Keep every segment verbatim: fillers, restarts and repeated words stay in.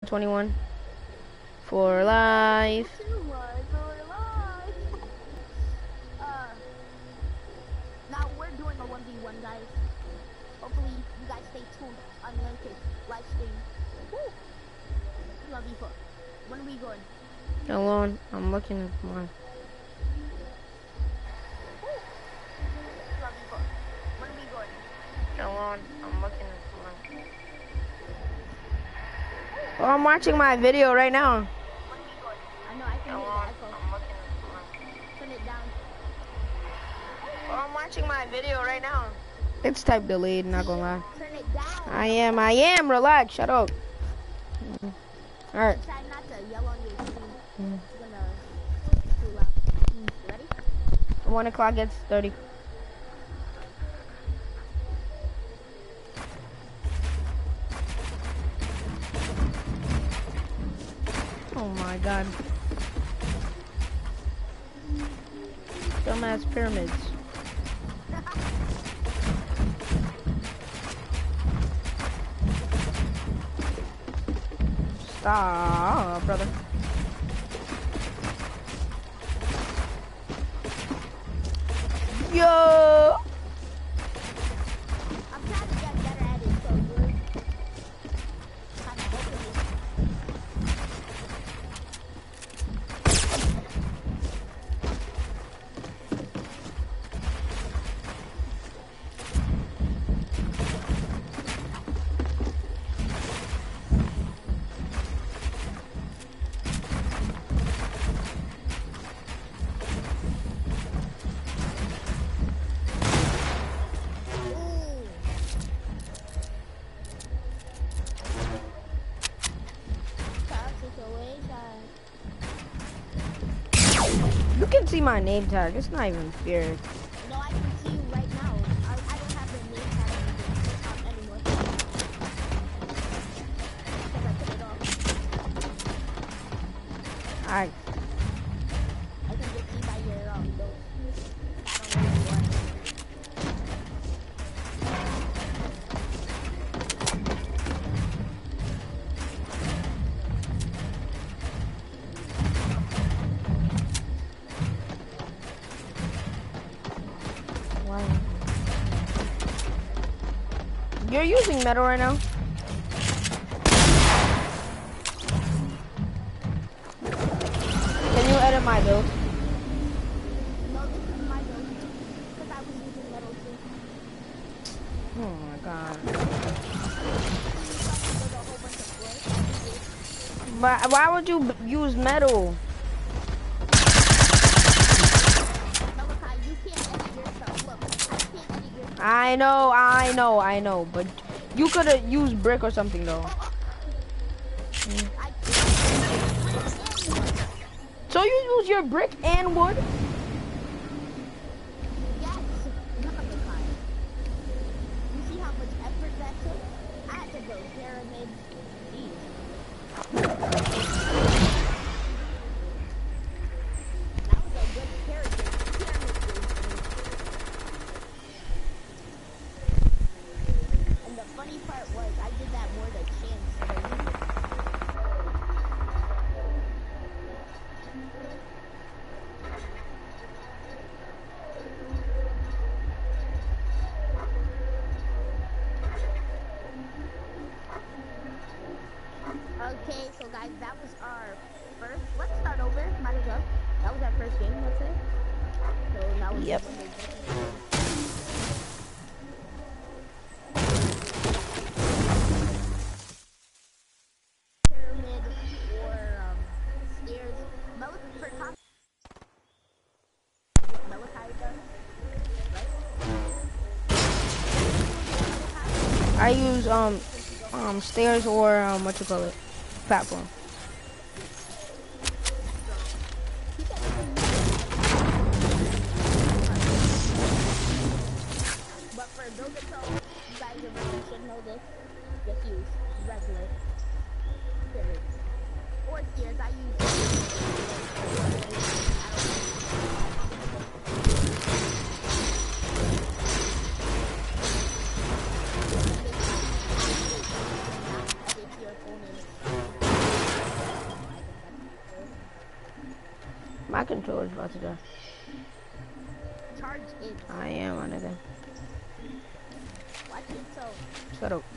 twenty-one for life. Too much for life. Uh, now we're doing a one v one, guys. Hopefully, you guys stay tuned. Unlimited live stream. Woo! one v four. When are we going? Hold on, I'm looking at mine. Woo! one v four. When are we going? Hold on, I'm looking at mine. Oh, I'm watching my video right now. When are we going? I know, I can hear the echo. I'm looking at mine. Turn it down. Oh, I'm watching my video right now. It's type delayed, not gonna lie. Turn it down. I am, I am, relax, shut up. Mm. Alright. Try not to yell on your screen. Mm. It's gonna be too loud. You ready? One o'clock gets thirty. Oh my god. Dumbass pyramids. Stop, brother. Yo! I'm trying to get better at it, so you're kind of helping me. You can see my name tag. It's not even fair. No, I can see you right now. I, I don't have the name tag on anymore. Because I put it off. Alright. I can just see by your um, notes. I don't know what. You're using metal right now? Can you edit my build? No, this is my build. Because I was using metal too. Oh my god. But why would you b use metal? I know, I know, I know, but you could have used brick or something though. Mm. So you use your brick and wood? Yes. You see how much effort that took? I had to build pyramids. That was a good pyramid. Pyramid build for me. And the funny part was, I did that more to chance than you. Okay, so guys, that was our first. Let's start over. Might as well. That was our first game, let's say. So now we Yep. pyramid or um, stairs. Mel- for top. Malachi does, right? I use um um stairs or um what you call it, platform. But for build it so you guys already should know this. Just use regular pyramids or stairs. I use. My controller's about to die. Charge it. I am on it then. Watch it so. Shut up.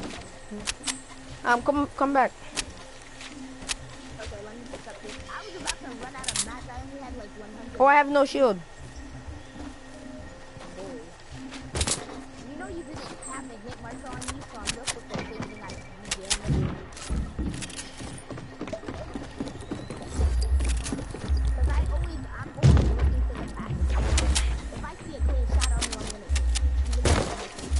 Um, come, come back. Okay, let me pick up this. I was about to run out of mats. I only had like one hundred. Oh, I have no shield. You know you didn't have a hit marker on you, so I'm just with the thing I see. Because I always, I'm always looking for the back. If I see a clear shot on you, I'm gonna even though I'm missing.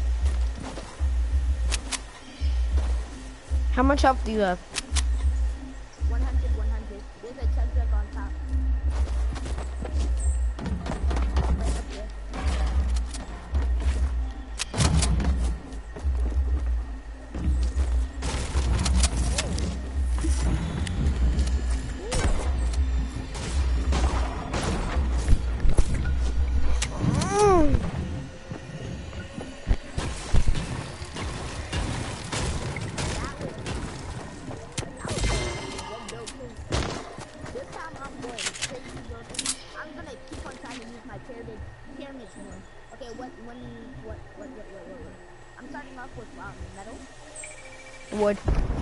How much health do you have? one hundred, one hundred. There's a chug jug on top. Right up here. Mm. This time I'm going crazy, bro. I'm gonna keep on trying to use my pyramid, pyramid one. Okay, what, when, what, what, what, what, what, what? I'm starting off with um, metal. Wood.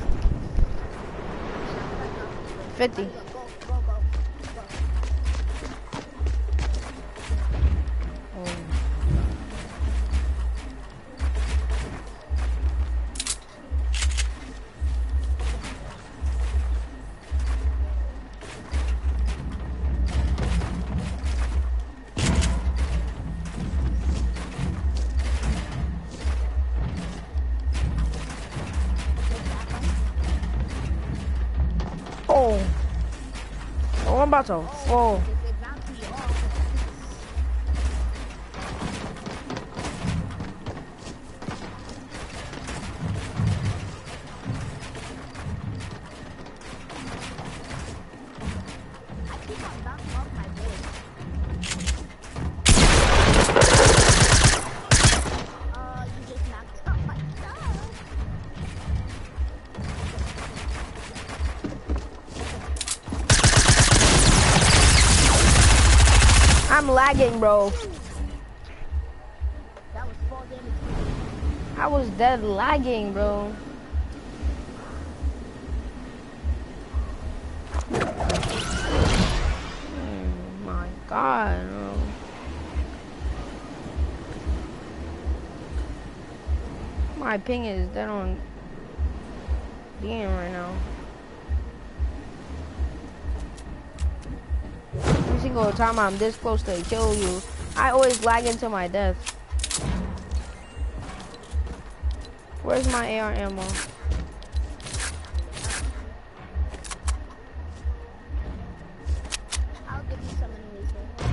And I'm starting off with wood. fifty. Go, go, go, go, go. Oh. Oh. Oh, I'm about to fall. If it bounced me off, I keep on bouncing off my board. Uh, you just knocked out my stuff. I'm lagging, bro. That was fall damage. I was dead lagging, bro. Oh my god, bro. My ping is dead on D M right now. Every single time I'm this close to kill you, I always lag into my death. Where's my A R ammo? I'll give you some anyways.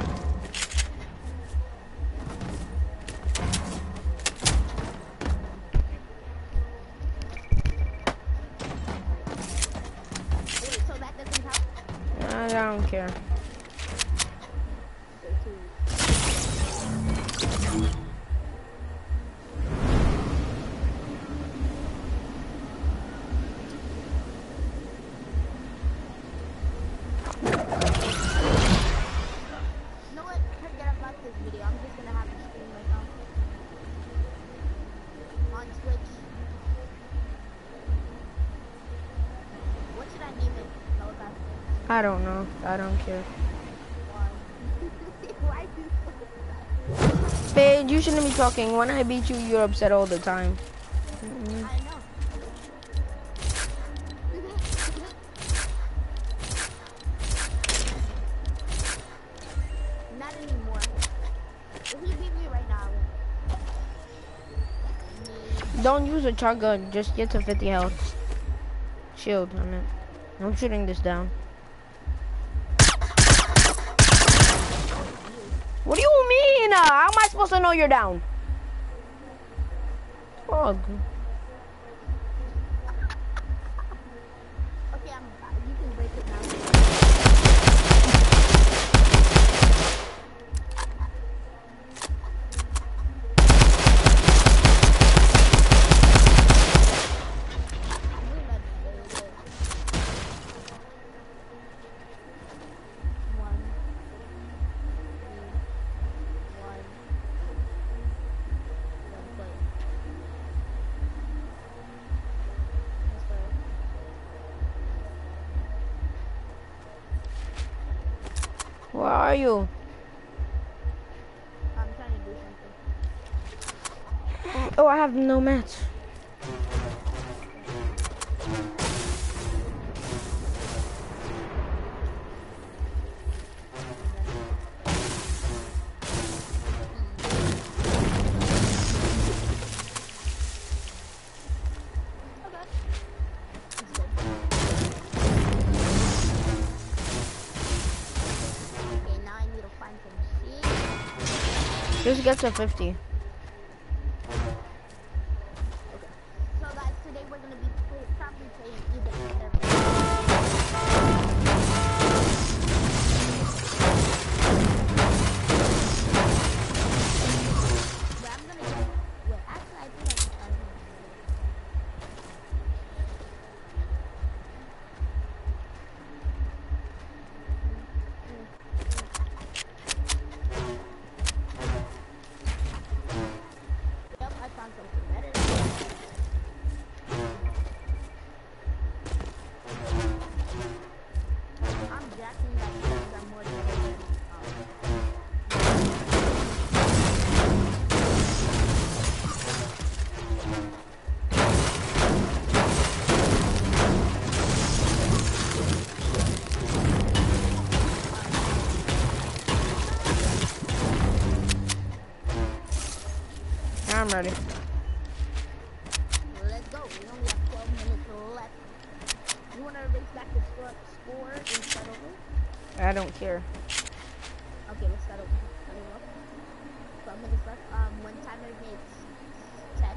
Wait, so that doesn't count? I don't care. You know what? Forget about this video. I'm just gonna have a stream right now. On Twitch. What should I name it? Malachi? I don't know. I don't care. Why? Why do you Babe, you shouldn't be talking. When I beat you, you're upset all the time. Mm-mm. I know. Not anymore. If you beat me right now, I win. Don't use a shotgun. Just get to fifty health. Shield, I meant. I'm shooting this down. What do you mean? Uh, how am I supposed to know you're down? Frog. Okay, I'm. You can break it now. I'm doing that very good. One. Where are you? I'm trying to do something. Oh, I have no mats. Just get to fifty. Okay. So guys, today we're gonna be play, probably playing either either. But I'm gonna get. Wait, actually, I think I can start here. Yep, I found something better. I'm jacking that because I'm more than I'm ready. Let's go. We only have twelve minutes left. You want to race back the score, score and start over? I don't care. Okay, let's start over. Start over. twelve minutes left. Um, when timer hits ten.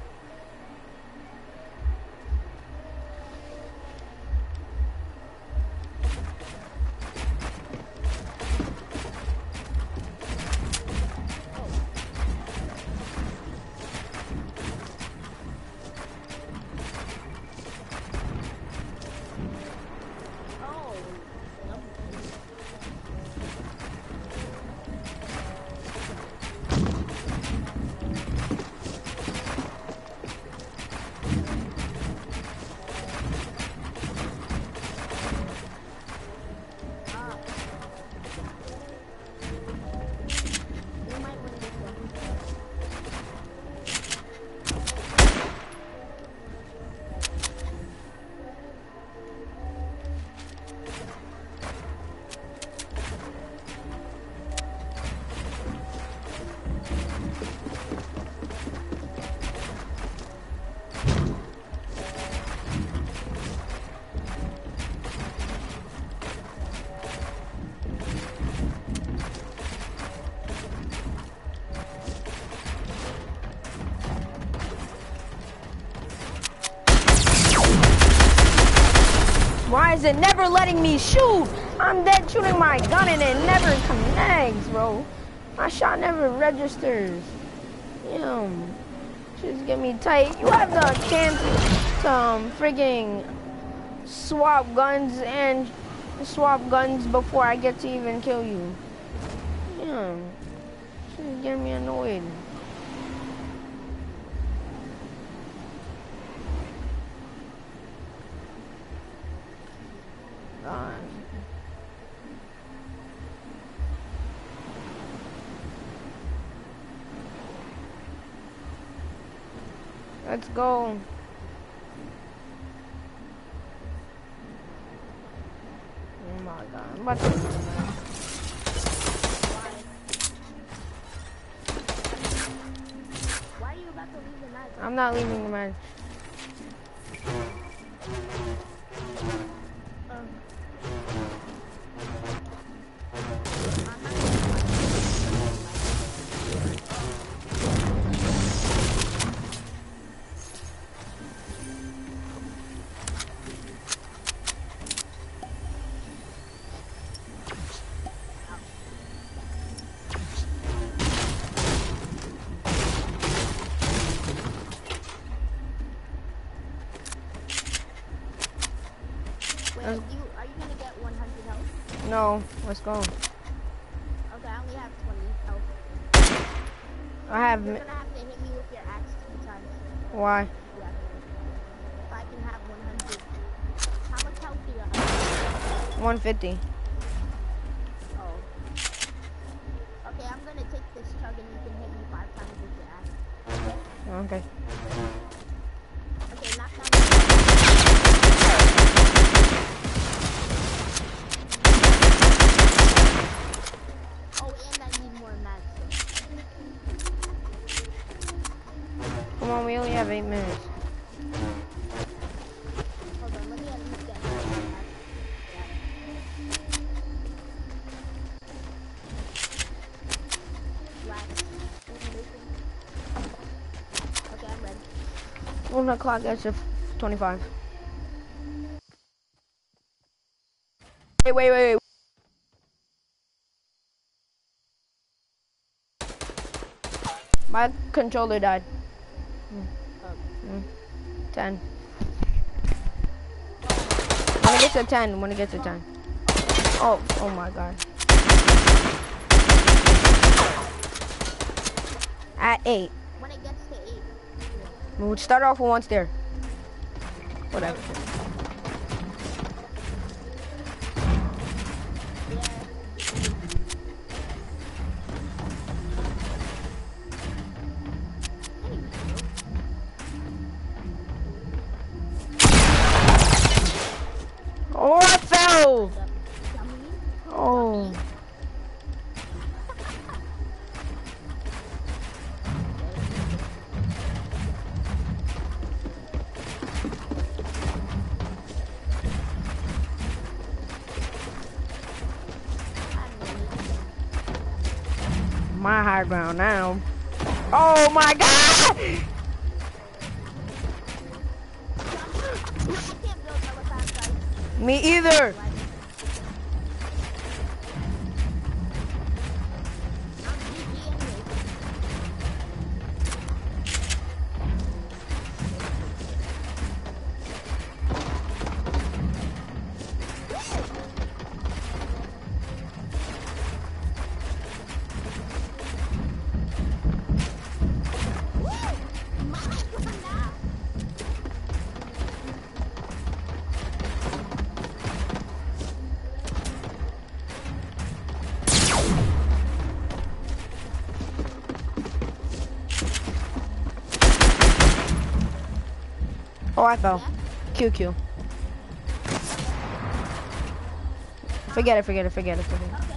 Why is it never letting me shoot? I'm dead shooting my gun and it never connects, bro. My shot never registers. Damn. Just get me tight. You have the chance to um, frigging swap guns and swap guns before I get to even kill you. Damn. Just get me annoyed. God. Let's go. Oh my God. I'm about to... Why are you about to leave the match? I'm not leaving the match. Wait, do you, are you gonna get one hundred health? No, let's go. Okay, I only have twenty health. I have... You're gonna have to hit me with your axe two times. Why? Yeah. If I can have one hundred. How much health do you have? one fifty. Oh. Okay. Okay, knock down. Oh, and I need more mats. Come on, we only have eight minutes. Hold on, let me at least get more mats. Last animation. Okay, I'm ready. One o'clock, that's a twenty-five. Wait, wait, wait, wait. My controller died. Mm. Mm. ten. When it gets to ten, when it gets to ten. Oh, oh my god. At eight. When it gets to eight. We would start off with one stair. Whatever. Oh, I fell! Oh. My high ground now. Oh my god! I can't build another fast guys. Me either. Oh, I fell. Q Q. Forget it, forget it, forget it, forget it.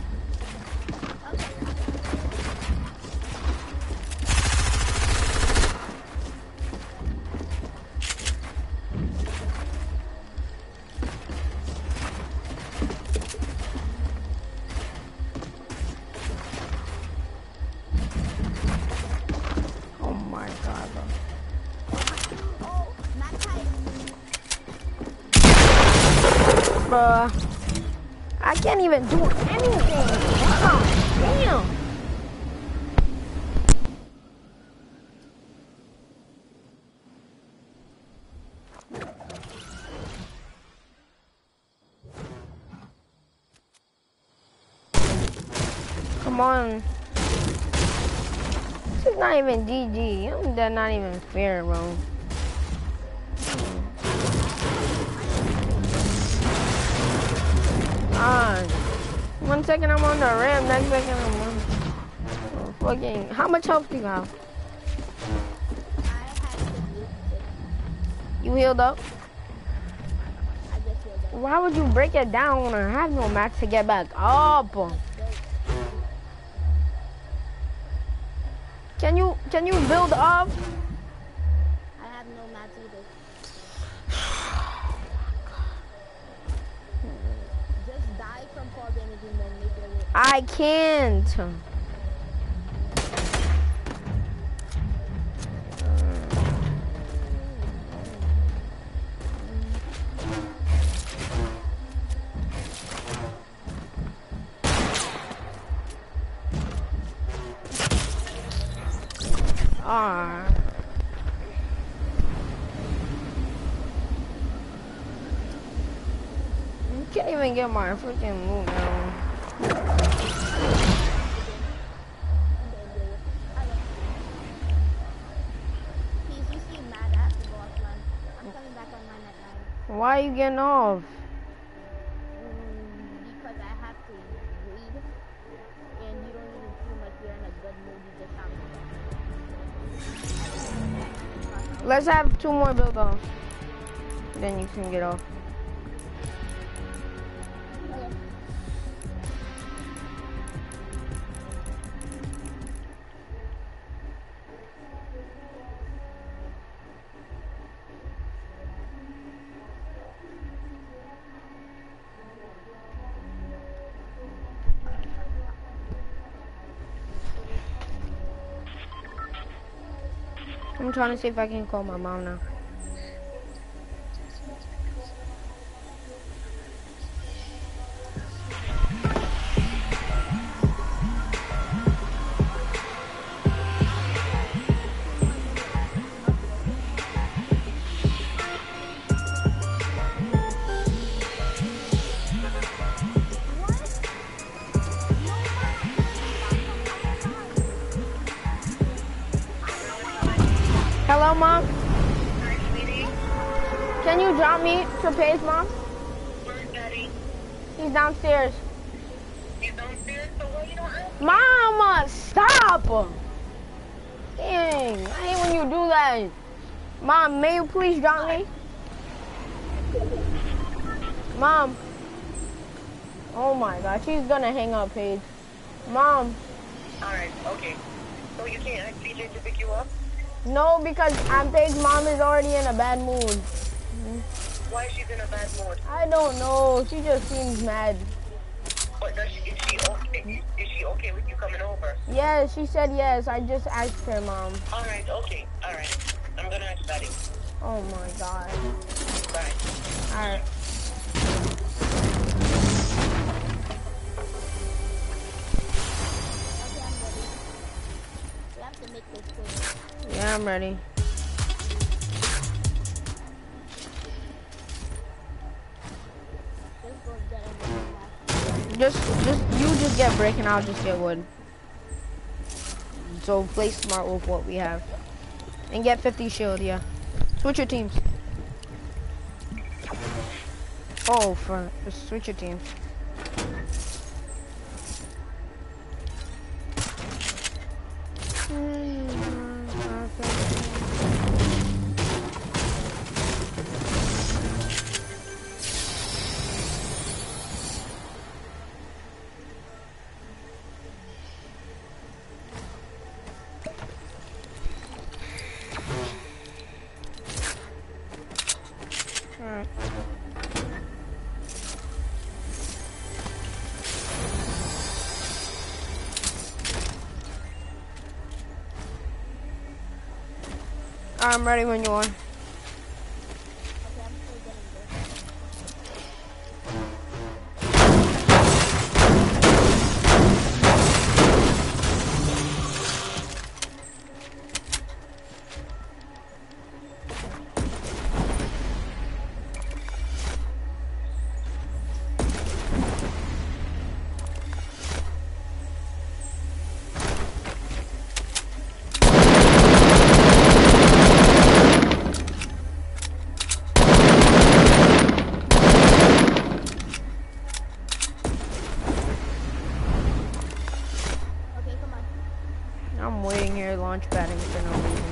Oh my god, bro. Bruh. I can't even do anything. Wow. Damn. Come on. This is not even G G. That's not even fair, bro. Ah, one second I'm on the rim, next second I'm on. Oh, fucking, how much health do you have? You healed up? I just healed up. Why would you break it down when I have no max to get back up? Can you can you build up? I have no mats either. Just die from fall damage and then make it work. I can't. Ah. You can't even get my freaking move down. Please, you seem mad. I have to go offline. I'm coming back online at nine. Why are you getting off? Mm, because I have to read. And you don't even seem like you're in a good mood. You just sound Let's have two more build offs. Then you can get off. Okay. I'm trying to see if I can call my mom now. Hello, Mom? Hi, sweetie. Can you drop me to Paige, Mom? Where's Daddy? He's downstairs. He's downstairs, so why you don't ask? Mama, stop! Dang, I hate when you do that. Mom, may you please drop me? Mom. Oh my God, she's gonna hang up, Paige. Mom. Alright, okay. So you can't ask D J to pick you up? No, because I'm Paige's mom is already in a bad mood. Why is she in a bad mood? I don't know, she just seems mad. But does she, is she okay? Is she okay with you coming over? Yes, she said yes. I just asked her, Mom. Alright, okay, alright. I'm gonna ask Daddy. Oh my God. Bye. Alright. We have to make this quick. Yeah, I'm ready. Let's go get it. Just, just, you just get brick and I'll just get wood. So play smart with what we have. And get fifty shield, yeah. Switch your teams. Oh, for, switch your teams. Alright. I'm ready when you are. Okay, I'm still getting this. Okay, come on. I'm waiting here launch padding for no reason.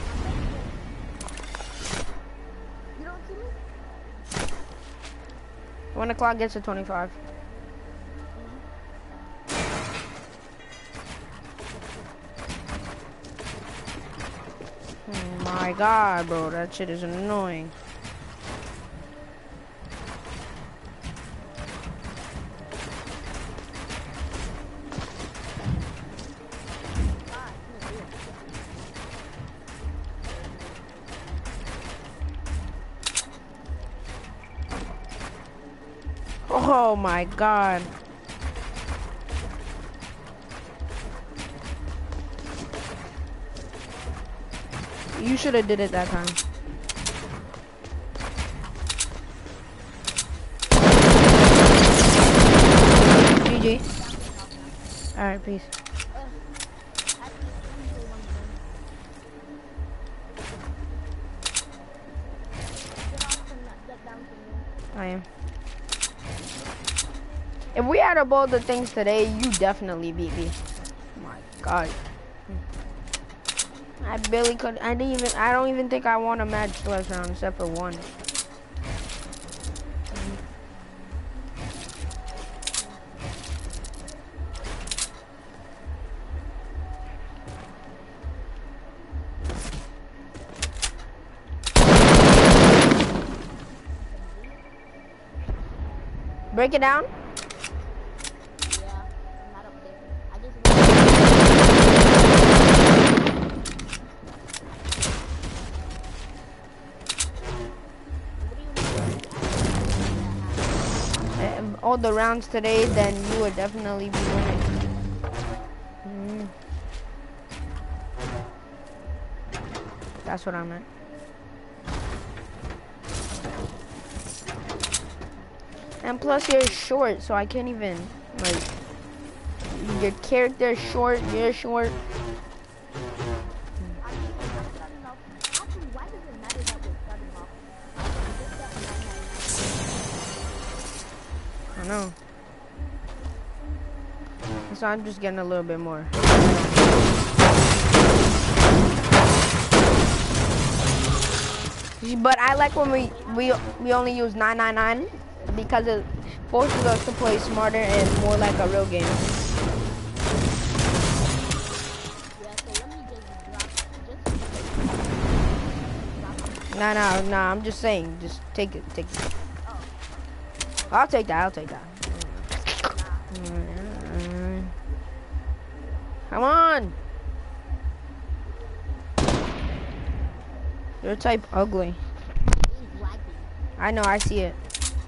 You don't see me? When the clock gets to twenty-five. Oh my God, bro, that shit is annoying. Ah, I can't do it. Oh my God. You should have did it that time. G G. Alright, peace. Uh, I can do one thing. Get off and not get down to me. I am. If we had about the things today, you definitely beat me. Oh my God. I barely could. I didn't even. I don't even think I won a match last round except for one. Break it down. Yeah, I'm not up there. I just. Uh, all the rounds today, then you would definitely be winning. Mm. That's what I meant. And plus you're short, so I can't even, like, your character's short, you're short. I know. So I'm just getting a little bit more. But I like when we we we only use nine nine nine because it forces us to play smarter and more like a real game. Nah, nah, nah. I'm just saying. Just take it, take it. I'll take that. I'll take that. Come on. Your type ugly. I know. I see it.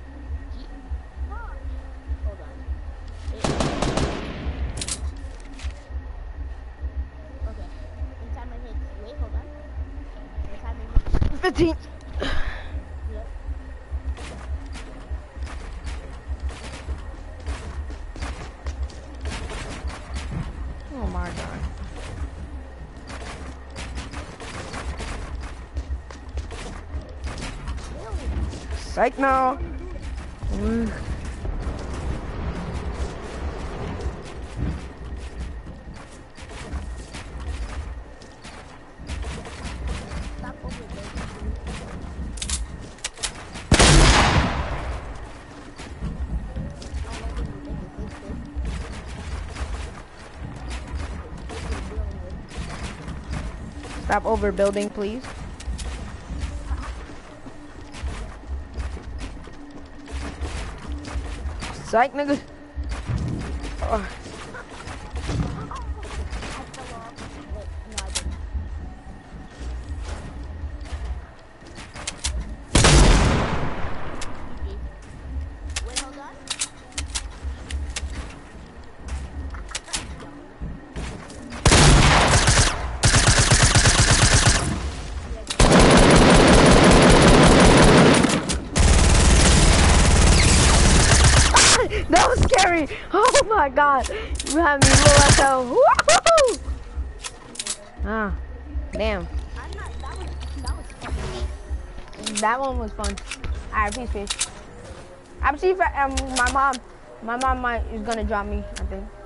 fifteen. Oh my god. Psych now. Mm. Stop overbuilding, please. Psych, nigga. Oh. That was scary. Oh my god. You had me low as hell. Woohoo! Ah, damn. That one was fun. Alright, peace, peace. I'm see if I, um, my mom, my mom might is gonna drop me, I think.